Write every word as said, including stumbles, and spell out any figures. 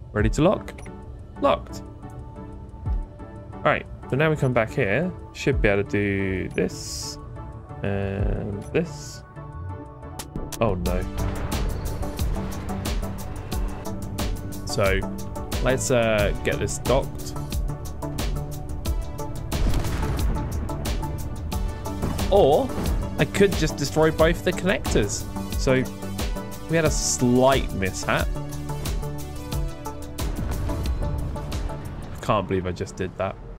Ready to lock? Locked. Alright, so now we come back here. Should be able to do this. And this. Oh no. So, let's uh, get this docked. Or, I could just destroy both the connectors. So, we had a slight mishap. I can't believe I just did that.